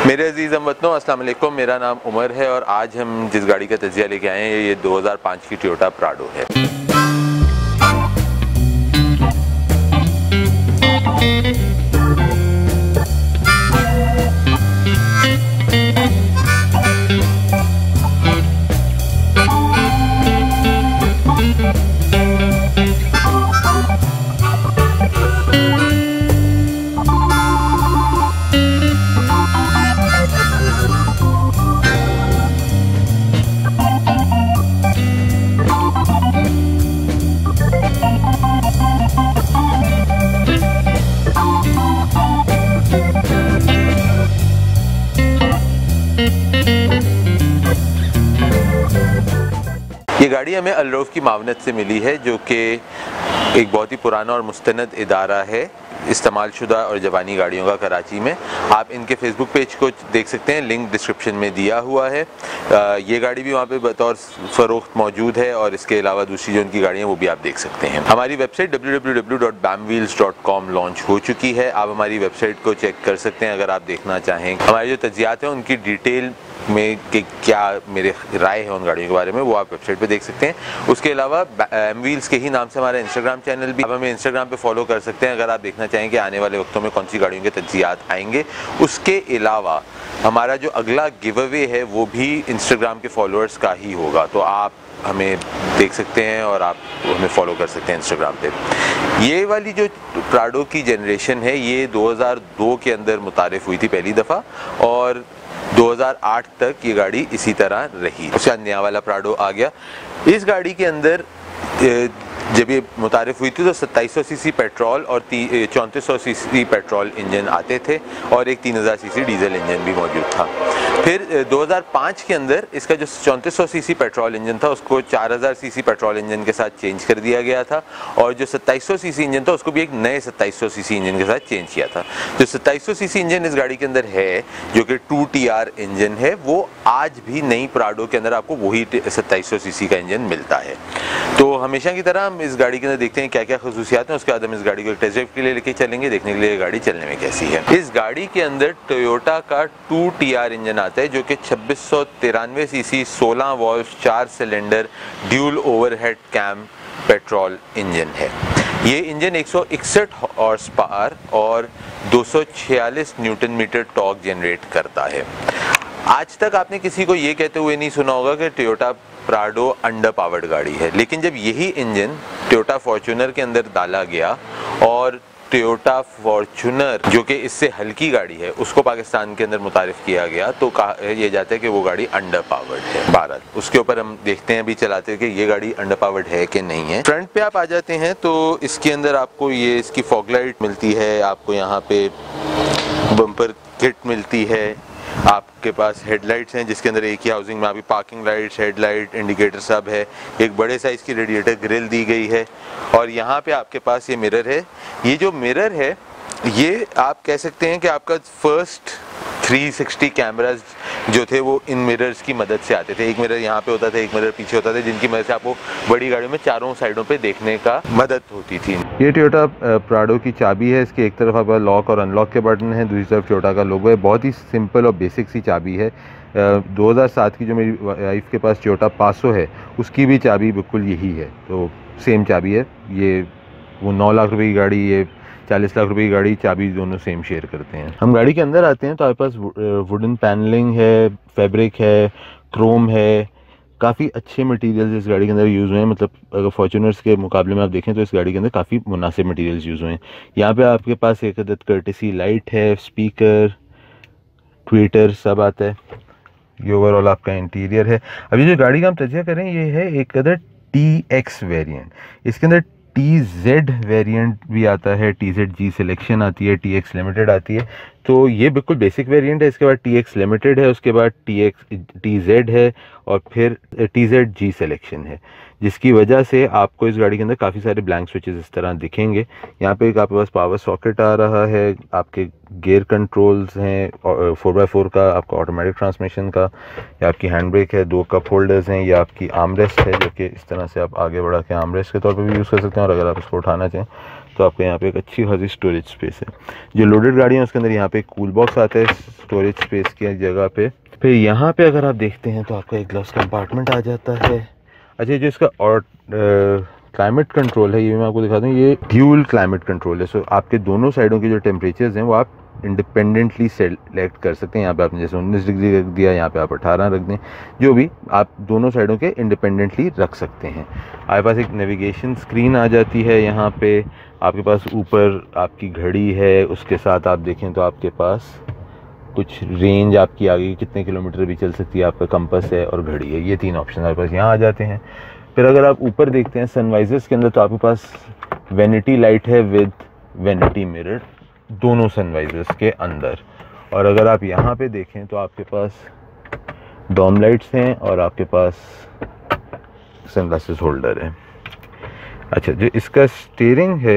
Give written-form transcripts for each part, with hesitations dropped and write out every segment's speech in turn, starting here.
मेरे अजीज़ हमवतनों, अस्सलाम वालेकुम। मेरा नाम उमर है और आज हम जिस गाड़ी का तजिया लेके आए हैं ये 2005 की टोयोटा प्राडो है। ये गाड़ी हमें अलरौफ की मावनत से मिली है, जो कि एक बहुत ही पुराना और मुस्तनद इदारा है इस्तेमाल शुदा और जवानी गाड़ियों का कराची में। आप इनके फेसबुक पेज को देख सकते हैं, लिंक डिस्क्रिप्शन में दिया हुआ है। ये गाड़ी भी वहाँ पे बतौर फ़रोख्त मौजूद है और इसके अलावा दूसरी जो उनकी गाड़ियाँ वो भी आप देख सकते हैं। हमारी वेबसाइट www.bamwheels.com लॉन्च हो चुकी है। आप हमारी वेबसाइट को चेक कर सकते हैं अगर आप देखना चाहें। हमारे जो तजियात हैं उनकी डिटेल में कि क्या मेरे राय है उन गाड़ियों के बारे में, वो आप वेबसाइट पे देख सकते हैं। उसके अलावा BamWheels के ही नाम से हमारा इंस्टाग्राम चैनल भी, आप हमें इंस्टाग्राम पे फॉलो कर सकते हैं अगर आप देखना चाहें कि आने वाले वक्तों में कौन सी गाड़ियों के तजियात आएंगे। उसके अलावा हमारा जो अगला गिव अवे है वो भी इंस्टाग्राम के फॉलोअर्स का ही होगा, तो आप हमें देख सकते हैं और आप हमें फॉलो कर सकते हैं इंस्टाग्राम पे। ये वाली जो प्राडो की जनरेशन है ये 2002 के अंदर मुतारिफ हुई थी पहली दफ़ा और 2008 तक ये गाड़ी इसी तरह रही। उसके नया वाला प्राडो आ गया। इस गाड़ी के अंदर जब ये मुतारिफ हुई थी तो 2700 सीसी पेट्रोल और 3400 सीसी पेट्रोल इंजन आते थे और एक 3000 सीसी डीजल इंजन भी मौजूद था। फिर 2005 के अंदर इसका जो 3400 सीसी पेट्रोल इंजन था उसको 4000 सीसी पेट्रोल इंजन के साथ चेंज कर दिया गया था और जो 2700 सीसी इंजन था उसको भी एक नए 2700 सीसी इंजन के साथ चेंज किया था। जो 2700 सीसी इंजन इस गाड़ी के अंदर है जो कि 2TR इंजन है, वो आज भी नई प्राडो के अंदर आपको वही 2700 सीसी का इंजन मिलता है। तो हमेशा की तरह हम इस गाड़ी के अंदर देखते हैं क्या क्या खसूसियात हैं, उसके बाद हम इस गाड़ी को एक टेस्ट ड्राइव के लिए लेके चलेंगे, देखने के लिए ये गाड़ी चलने में कैसी है। इस गाड़ी के अंदर टोयोटा का 2TR इंजन आता है जो कि 2693 cc 16 valve 4 cylinder dual overhead cam petrol engine है। ये इंजन 161 हॉर्स पावर और 246 न्यूटन मीटर टॉर्क जनरेट करता है। आज तक आपने किसी को ये कहते हुए नहीं सुना होगा कि टोयोटा प्राडो अंडर पावर्ड गाड़ी है, लेकिन जब यही इंजन टोयोटा फॉर्च्यूनर के अंदर डाला गया और टोयोटा फॉर्च्यूनर जो कि इससे हल्की गाड़ी है उसको पाकिस्तान के अंदर मुतारिफ किया गया, तो कहा यह जाता है कि वो गाड़ी अंडर पावर्ड है। भारत उसके ऊपर हम देखते हैं अभी चलाते हैं कि ये गाड़ी अंडर पावर्ड है कि नहीं है। फ्रंट पे आप आ जाते हैं तो इसके अंदर आपको ये इसकी फॉग लाइट मिलती है, आपको यहाँ पे बम्पर किट मिलती है, आपके पास हेडलाइट्स हैं जिसके अंदर एक ही हाउसिंग में आपकी पार्किंग लाइट्स, हेडलाइट, इंडिकेटर सब है। एक बड़े साइज़ की रेडिएटर ग्रिल दी गई है और यहाँ पे आपके पास ये मिरर है। ये जो मिरर है ये आप कह सकते हैं कि आपका फर्स्ट 360 कैमराज जो थे वो इन मिरर्स की मदद से आते थे। एक मिरर यहाँ पे होता था, एक मिरर पीछे होता था, जिनकी मदद से आपको बड़ी गाड़ियों में चारों साइडों पे देखने का मदद होती थी। ये टोयोटा प्राडो की चाबी है। इसके एक तरफ आपका लॉक और अनलॉक के बटन है, दूसरी तरफ टोयोटा का लोगो है। बहुत ही सिंपल और बेसिक सी चाबी है। 2007 की जो मेरी वाइफ के पास टोयोटा पासो है उसकी भी चाबी बिल्कुल यही है, तो सेम चाबी है। ये वो 9 लाख रुपए की गाड़ी, ये 40 लाख रुपए की गाड़ी, चाबी दोनों सेम शेयर करते हैं। हम गाड़ी के अंदर आते हैं तो आपके पास वुडन पैनलिंग है, फैब्रिक है, क्रोम है, काफ़ी अच्छे मटेरियल्स इस गाड़ी के अंदर यूज़ हुए हैं। मतलब अगर फॉर्च्यूनर्स के मुकाबले में आप देखें तो इस गाड़ी के अंदर काफ़ी मुनासिब मटेरियल्स यूज़ हुए हैं। यहाँ पे आपके पास एक अदद कर्टेसी लाइट है, स्पीकर, ट्विटर सब आता है। ये ओवरऑल आपका इंटीरियर है। अभी जो गाड़ी का हम तजिया करें ये है एक अदर TX वेरिएंट। इसके अंदर TZ वेरिएंट भी आता है, TZG सिलेक्शन आती है, TX लिमिटेड आती है। तो ये बिल्कुल बेसिक वेरिएंट है। इसके बाद TX लिमिटेड है, उसके बाद TZ है और फिर TZG सिलेक्शन है, जिसकी वजह से आपको इस गाड़ी के अंदर काफ़ी सारे ब्लैंक स्विचेस इस तरह दिखेंगे। यहाँ पे एक आपके पास पावर सॉकेट आ रहा है, आपके गियर कंट्रोल्स हैं, 4x4 का आपका ऑटोमेटिक ट्रांसमिशन का, या आपकी हैंड ब्रेक है, 2 कप होल्डर्स हैं, या आपकी आर्मरेस्ट है जो कि इस तरह से आप आगे बढ़ा के आर्मरेस्ट के तौर पे भी यूज़ कर सकते हैं और अगर आप इसको उठाना चाहें तो आपको यहाँ पे एक अच्छी खासी स्टोरेज स्पेस है। जो लोडेड गाड़ियाँ हैं उसके अंदर यहाँ पे एक कूल बॉक्स आता है स्टोरेज स्पेस की जगह पे। फिर यहाँ पे अगर आप देखते हैं तो आपका एक ग्लास कंपार्टमेंट आ जाता है। अच्छा, जो इसका और क्लाइमेट कंट्रोल है ये मैं आपको दिखा दूँ, ये ड्यूल क्लाइमेट कंट्रोल है। सो आपके दोनों साइडों के जो टेम्परेचर्स हैं वो आप इंडिपेंडेंटली सेलेक्ट कर सकते हैं। यहाँ पे आपने जैसे 19 डिग्री रख दिया, यहाँ पे आप 18 रख दें, जो भी आप दोनों साइडों के इंडिपेंडेंटली रख सकते हैं। आपके पास एक नेविगेशन स्क्रीन आ जाती है। यहाँ पे आपके पास ऊपर आपकी घड़ी है, उसके साथ आप देखें तो आपके पास कुछ रेंज आपकी आगे कितने किलोमीटर भी चल सकती है, आपका कंपास है और घड़ी है। ये 3 ऑप्शन आपके पास यहाँ आ जाते हैं। फिर अगर आप ऊपर देखते हैं सनवाइजर्स के अंदर तो आपके पास वैनिटी लाइट है विद वैनिटी मिरर दोनों सनवाइजर्स के अंदर। और अगर आप यहाँ पे देखें तो आपके पास डॉम लाइट्स हैं और आपके पास सनग्लासेस होल्डर है। अच्छा, जो इसका स्टीयरिंग है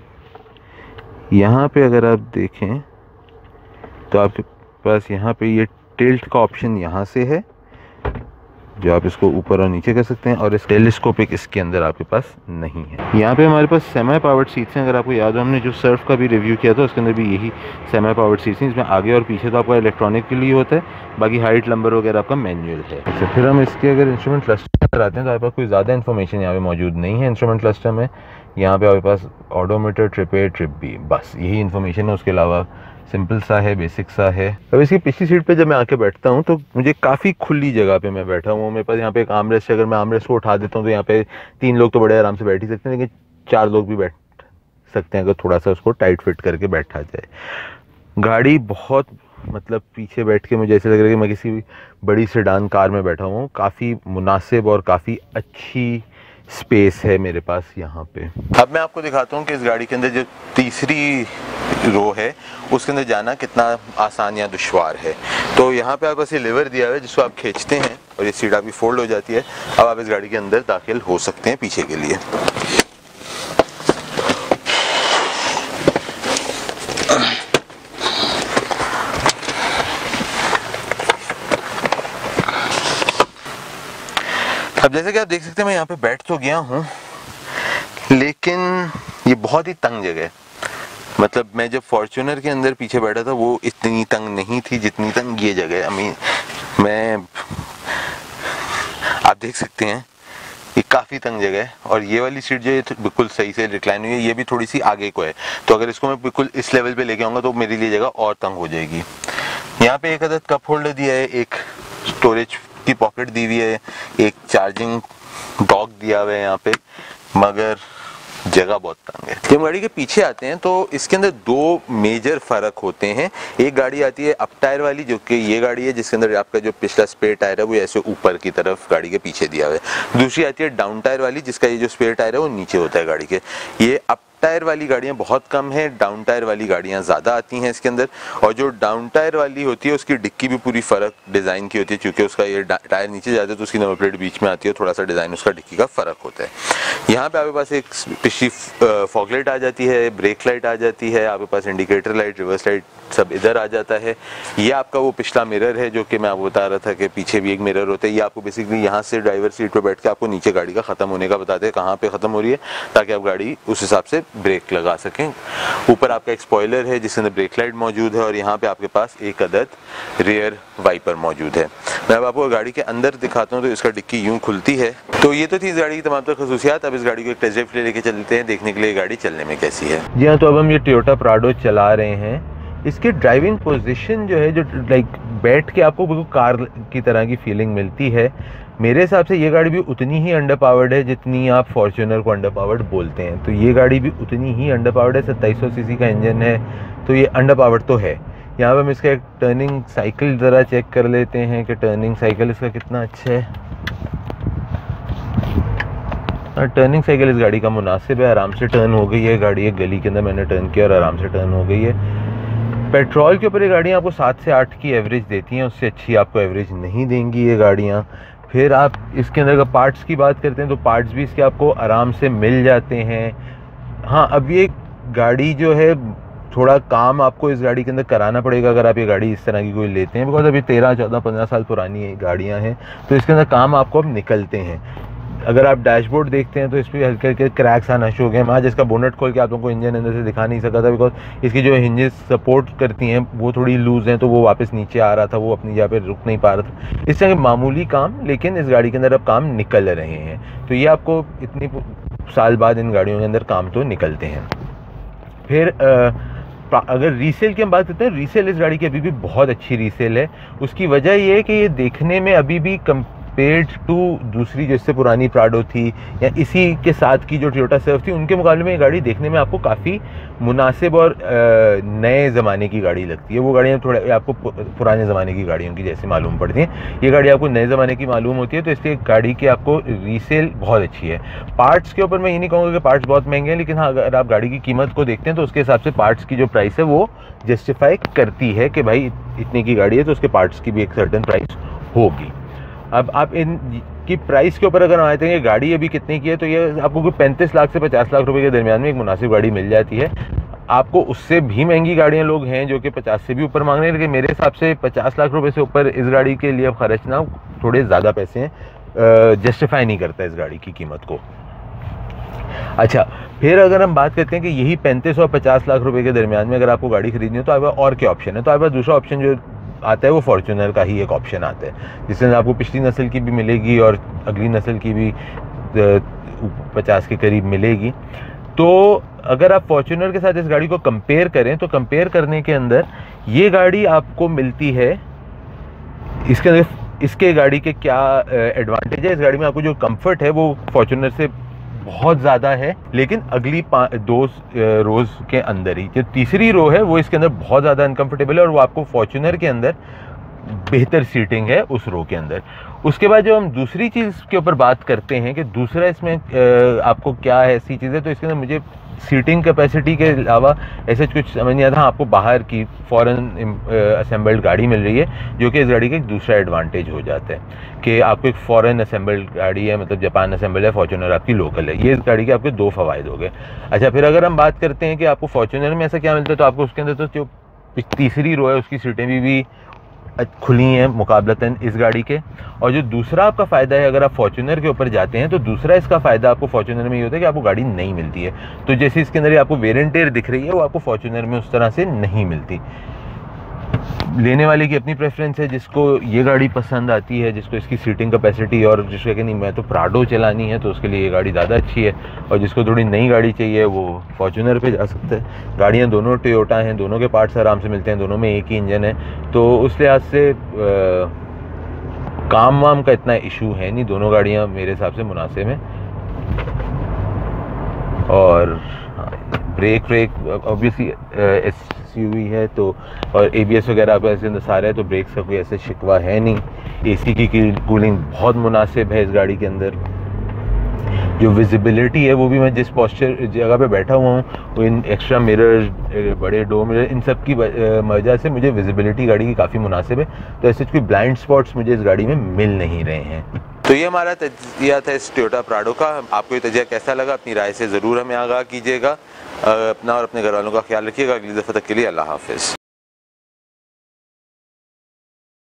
यहाँ पे अगर आप देखें तो आपके पास यहाँ पे ये टिल्ट का ऑप्शन यहाँ से है, जो आप इसको ऊपर और नीचे कर सकते हैं, और इस टेलीस्कोपिक इसके अंदर आपके पास नहीं है। यहाँ पे हमारे पास सेमी पावर्ड सीट्स हैं। अगर आपको याद हो हमने जो सर्फ का भी रिव्यू किया था उसके अंदर भी यही सेमी पावर्ड सीट्स हैं। इसमें आगे और पीछे तो आपका इलेक्ट्रॉनिक के लिए होता है, बाकी हाइट लंबर वगैरह आपका मैनुअल है। अच्छा, फिर हम इसके अगर इंस्ट्रूमेंट क्लस्टर पर आते हैं तो आपके पास कोई ज़्यादा इन्फॉर्मेशन यहाँ पे मौजूद नहीं है इंस्ट्रूमेंट क्लस्टर में। यहाँ पे आपके पास odometer, trip A, trip B, बस यही इन्फॉर्मेशन है। उसके अलावा सिंपल सा है, बेसिक सा है। अब इसकी पिछली सीट पे जब मैं आके बैठता हूँ तो मुझे काफ़ी खुली जगह पे मैं बैठा हूँ। मेरे पास यहाँ पे एक आर्मरेस्ट है, अगर मैं आर्मरेस्ट को उठा देता हूँ तो यहाँ पे 3 लोग तो बड़े आराम से बैठ ही सकते हैं, लेकिन 4 लोग भी बैठ सकते हैं अगर थोड़ा सा उसको टाइट फिट करके बैठा जाए। गाड़ी बहुत मतलब पीछे बैठ के मुझे ऐसे लग रहा है कि मैं किसी बड़ी सेडान कार में बैठा हूँ। काफ़ी मुनासिब और काफ़ी अच्छी स्पेस है मेरे पास यहाँ पे। अब मैं आपको दिखाता हूँ कि इस गाड़ी के अंदर जो तीसरी रो है उसके अंदर जाना कितना आसान या दुश्वार है। तो यहाँ पे आपके पास ये लीवर दिया हुआ है जिसको आप खींचते हैं और ये सीट आपकी फोल्ड हो जाती है। अब आप इस गाड़ी के अंदर दाखिल हो सकते हैं पीछे के लिए। अब जैसे कि आप देख सकते हैं मैं यहाँ पे बैठ तो गया हूँ, लेकिन ये बहुत ही तंग जगह है। मतलब मैं जब फॉर्च्यूनर के अंदर पीछे बैठा था वो इतनी तंग नहीं थी जितनी तंग ये जगह है। आप देख सकते हैं ये काफ़ी तंग जगह है। और ये वाली सीट जो है बिल्कुल सही से रिक्लाइन हुई है, ये भी थोड़ी सी आगे को है। तो अगर इसको मैं बिल्कुल इस लेवल पे लेके आऊँगा तो मेरे लिए जगह और तंग हो जाएगी। यहाँ पे एक अदद कप होल्डर दिया है, एक स्टोरेज की पॉकेट दी हुई है, एक चार्जिंग डॉक दिया हुआ है यहाँ पे, मगर जगह बहुत तंग है। जब गाड़ी के पीछे आते हैं तो इसके अंदर 2 मेजर फ़र्क होते हैं। एक गाड़ी आती है अप टायर वाली, जो कि ये गाड़ी है जिसके अंदर आपका जो पिछला स्पेयर टायर है वो ऐसे ऊपर की तरफ गाड़ी के पीछे दिया हुआ है। दूसरी आती है डाउन टायर वाली, जिसका ये जो स्पेयर टायर है वो नीचे होता है गाड़ी के। ये अप टायर वाली गाड़ियाँ बहुत कम है, डाउन टायर वाली गाड़ियाँ ज़्यादा आती हैं इसके अंदर। और जो डाउन टायर वाली होती है उसकी डिक्की भी पूरी फ़र्क डिज़ाइन की होती है, क्योंकि उसका ये टायर नीचे जाता है तो उसकी नंबर प्लेट बीच में आती है, थोड़ा सा डिज़ाइन उसका डिक्की का फ़र्क होता है। यहाँ पे आपके पास एक पिछली फॉग लाइट आ जाती है, ब्रेक लाइट आ जाती है, आपके पास इंडिकेटर लाइट, रिवर्स लाइट सब इधर आ जाता है। ये आपका वो पिछला मिरर है जो कि मैं आपको बता रहा था कि पीछे भी एक मिरर होता है। ये आपको बेसिकली यहाँ से ड्राइवर सीट पर बैठ के आपको नीचे गाड़ी का ख़त्म होने का बताते हैं, कहाँ पे ख़त्म हो रही है, ताकि आप गाड़ी उस हिसाब से ब्रेक लगा सकें। ऊपर आपका एक स्पॉइलर है जिसके अंदर ब्रेक लाइट मौजूद है, और यहाँ पे आपके पास एक अदद रियर वाइपर मौजूद है। मैं अब आपको गाड़ी के अंदर दिखाता हूँ तो इसका डिक्की यूँ खुलती है। तो ये तो थी इस गाड़ी की तमाम तर खसूसियात। अब इस गाड़ी को एक टेस्ट ड्राइव लेके चलते हैं, देखने के लिए गाड़ी चलने में कैसी है। जी हाँ, तो अब हम ये टोयोटा प्राडो चला रहे हैं। इसकी ड्राइविंग पोजीशन जो है, जो लाइक बैठ के आपको बिल्कुल कार की तरह की फीलिंग मिलती है। मेरे हिसाब से ये गाड़ी भी उतनी ही अंडर पावर्ड है जितनी आप फॉर्च्यूनर को अंडर पावर्ड बोलते हैं। तो ये गाड़ी भी उतनी ही अंडर पावर्ड है। 2700 सीसी का इंजन है, तो ये अंडर पावर्ड तो है। यहाँ पर हम इसका एक टर्निंग साइकिल ज़रा चेक कर लेते हैं कि टर्निंग साइकिल इसका कितना अच्छा है। टर्निंग साइकिल इस गाड़ी का मुनासिब है, आराम से टर्न हो गई है गाड़ी। एक गली के अंदर मैंने टर्न किया और आराम से टर्न हो गई है। पेट्रोल के ऊपर ये गाड़ियाँ आपको 7 से 8 की एवरेज देती हैं, उससे अच्छी आपको एवरेज नहीं देंगी ये गाड़ियाँ। फिर आप इसके अंदर का पार्ट्स की बात करते हैं तो पार्ट्स भी इसके आपको आराम से मिल जाते हैं। हाँ, अब ये गाड़ी जो है थोड़ा काम आपको इस गाड़ी के अंदर कराना पड़ेगा अगर आप ये गाड़ी इस तरह की कोई लेते हैं, बिकॉज अभी 13, 14, 15 साल पुरानी गाड़ियाँ हैं, तो इसके अंदर काम आपको अब निकलते हैं। अगर आप डैशबोर्ड देखते हैं तो इस पर हल्के हल्के क्रैक्स आना शुरू हो गए। मैं जिसका बोनट खोल के आप लोगों को इंजन अंदर से दिखा नहीं सका था, बिकॉज इसकी जो हिंजेस सपोर्ट करती हैं वो थोड़ी लूज़ हैं, तो वो वापस नीचे आ रहा था, वो अपनी जगह पे रुक नहीं पा रहा था। इस तरह के मामूली काम, लेकिन इस गाड़ी के अंदर अब काम निकल रहे हैं। तो ये आपको इतनी साल बाद इन गाड़ियों के अंदर काम तो निकलते हैं। फिर अगर रीसेल की हम बात करते हैं, रीसेल इस गाड़ी की अभी भी बहुत अच्छी रीसेल है। उसकी वजह ये है कि ये देखने में अभी भी कंपेयर्ड टू दूसरी जैसे पुरानी प्राडो थी या इसी के साथ की जो टोयोटा सर्फ थी, उनके मुकाबले में ये गाड़ी देखने में आपको काफ़ी मुनासिब और नए ज़माने की गाड़ी लगती है। वो गाड़ियाँ थोड़े आपको पुराने ज़माने की गाड़ियों की जैसे मालूम पड़ती हैं, ये गाड़ी आपको नए ज़माने की मालूम होती है। तो इसलिए गाड़ी की आपको रीसेल बहुत अच्छी है। पार्ट्स के ऊपर मैं ये नहीं कहूँगा कि पार्ट्स बहुत महंगे हैं, लेकिन हाँ, अगर आप गाड़ी की कीमत को देखते हैं तो उसके हिसाब से पार्ट्स की जो प्राइस है वो जस्टिफाई करती है कि भाई इतने की गाड़ी है तो उसके पार्ट्स की भी एक सर्टेन प्राइस होगी। अब आप इन की प्राइस के ऊपर अगर हम आते हैं कि गाड़ी अभी कितने की है, तो ये आपको 35 लाख से 50 लाख रुपए के दरमियान में एक मुनासिब गाड़ी मिल जाती है। आपको उससे भी महंगी गाड़ियां लोग हैं जो कि 50 से भी ऊपर मांग रहे हैं, लेकिन मेरे हिसाब से 50 लाख रुपए से ऊपर इस गाड़ी के लिए खर्चना थोड़े ज़्यादा पैसे हैं, जस्टिफाई नहीं करता इस गाड़ी की कीमत को। अच्छा, फिर अगर हम बात करते हैं कि यही 35 और 50 लाख रुपए के दरमियान में अगर आपको गाड़ी खरीदनी हो तो आपके पास और क्या ऑप्शन है, तो आपके पास दूसरा ऑप्शन जो आता है वो फॉर्च्यूनर का ही एक ऑप्शन आता है, जिसमें आपको पिछली नस्ल की भी मिलेगी और अगली नस्ल की भी 50 के करीब मिलेगी। तो अगर आप फॉर्च्यूनर के साथ इस गाड़ी को कंपेयर करें तो कंपेयर करने के अंदर ये गाड़ी आपको मिलती है, इसके अंदर इसके गाड़ी के क्या एडवांटेज है। इस गाड़ी में आपको जो कंफर्ट है वो फॉर्च्यूनर से बहुत ज़्यादा है, लेकिन अगली 2 रोज़ के अंदर ही जो तीसरी रो है वो इसके अंदर बहुत ज़्यादा अनकंफर्टेबल है, और वो आपको फॉर्च्यूनर के अंदर बेहतर सीटिंग है उस रो के अंदर। उसके बाद जो हम दूसरी चीज़ के ऊपर बात करते हैं कि दूसरा इसमें आपको क्या ऐसी चीज़ है, तो इसके अंदर मुझे सीटिंग कैपेसिटी के अलावा ऐसे कुछ समझ नहीं आता। हाँ, आपको बाहर की फॉरेन असेंबल्ड गाड़ी मिल रही है, जो कि इस गाड़ी का एक दूसरा एडवांटेज हो जाता है कि आपको एक फॉरेन असेंबल्ड गाड़ी है, मतलब जापान असेंबल है, फॉर्च्यूनर आपकी लोकल है। ये इस गाड़ी के आपके 2 फ़वाइद हो गए। अच्छा, फिर अगर हम बात करते हैं कि आपको फॉर्च्यूनर में ऐसा क्या मिलता है, तो आपको उसके अंदर तो जो तीसरी रो है उसकी सीटें भी खुली हैं मुकाबलतन इस गाड़ी के। और जो दूसरा आपका फ़ायदा है, अगर आप फॉर्च्यूनर के ऊपर जाते हैं तो दूसरा इसका फ़ायदा आपको फॉर्च्यूनर में ये होता है कि आपको गाड़ी नहीं मिलती है। तो जैसे इसके अंदर आपको वेयर एंड टेयर दिख रही है, वो आपको फॉर्च्यूनर में उस तरह से नहीं मिलती। लेने वाले की अपनी प्रेफरेंस है, जिसको ये गाड़ी पसंद आती है, जिसको इसकी सीटिंग कैपेसिटी और जिसको कि नहीं मैं तो प्राडो चलानी है, तो उसके लिए ये गाड़ी ज़्यादा अच्छी है। और जिसको थोड़ी नई गाड़ी चाहिए वो फॉर्च्यूनर पे जा सकता है। गाड़ियाँ दोनों टोयोटा हैं, दोनों के पार्ट्स आराम से मिलते हैं, दोनों में एक ही इंजन है, तो उस लिहाज से काम वाम का इतना इशू है नहीं। दोनों गाड़ियाँ मेरे हिसाब से मुनासिब हैं। और ब्रेक ऑब्वियसली एसयूवी है तो, और एबीएस वगैरह आपके ऐसे सारे है, तो ब्रेक्स का कोई ऐसे शिकवा है नहीं। एसी की कूलिंग बहुत मुनासिब है इस गाड़ी के अंदर। जो विजिबिलिटी है वो भी, मैं जिस पोस्चर जगह पे बैठा हुआ हूँ, वो इन एक्स्ट्रा मिरर, बड़े डोर मिरर, इन सब की वजह से मुझे विजिबिलिटी गाड़ी की काफ़ी मुनासिब है। तो ऐसे कोई ब्लाइंड स्पॉट्स मुझे इस गाड़ी में मिल नहीं रहे हैं। तो ये हमारा तजिया था इस टोयोटा प्राडो का। आपको ये तजिया कैसा लगा, अपनी राय से ज़रूर हमें आगाह कीजिएगा। अपना और अपने घर वालों का ख्याल रखिएगा। अगली दफ़ा तक के लिए अल्लाह हाफ़िज़।